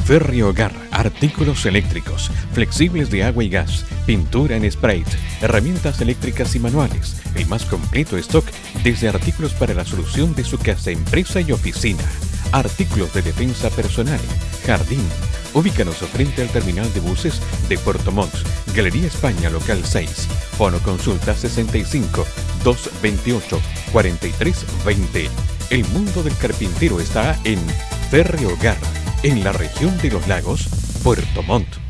Ferriogar, artículos eléctricos, flexibles de agua y gas, pintura en spray, herramientas eléctricas y manuales, el más completo stock desde artículos para la solución de su casa, empresa y oficina, artículos de defensa personal, jardín. Ubícanos frente al terminal de buses de Puerto Montt, Galería España, local 6. Fono consulta 65 228 4320. El mundo del carpintero está en Ferriogar, en la región de los lagos, Puerto Montt.